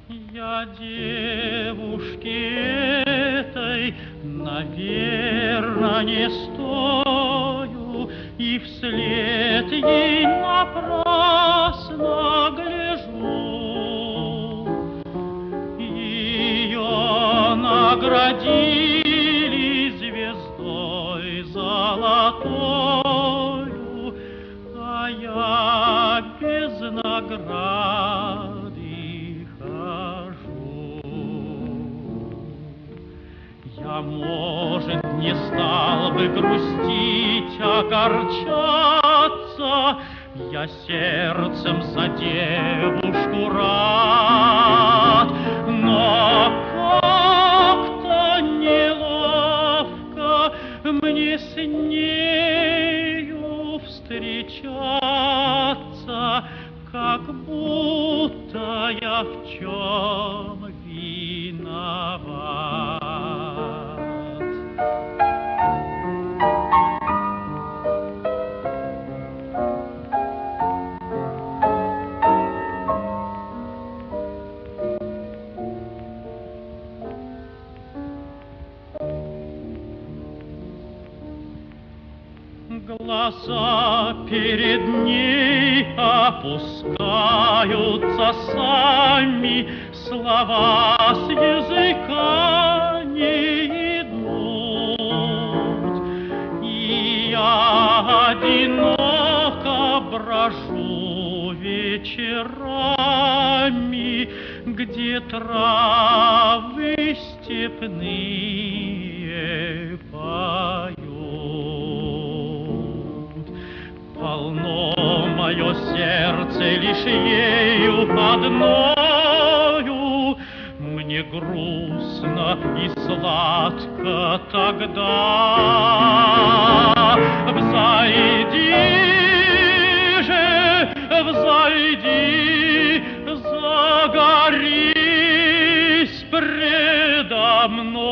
Я девушке этой, наверно, не стою, и вслед ей напрасно гляжу. Ее наградили звездой золотою, а я без награды хожу. Я, может, не стал бы грустить, огорчаться, я сердцем за девушку рад, но как-то неловко мне с нею встречаться, как будто я в чем виноват. Глаза перед ней опускаются сами, слова с языка не идут. И я одиноко брожу вечерами, где травы степные поют. Полно мое сердце лишь ею одною, мне грустно и сладко тогда. Взойди же, взойди, загорись предо мной.